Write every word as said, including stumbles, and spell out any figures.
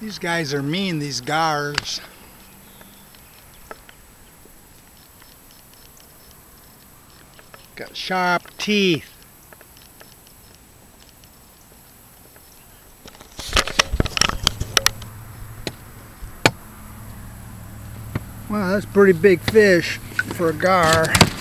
These guys are mean, these gars. Got sharp teeth. Wow, that's a pretty big fish for a gar.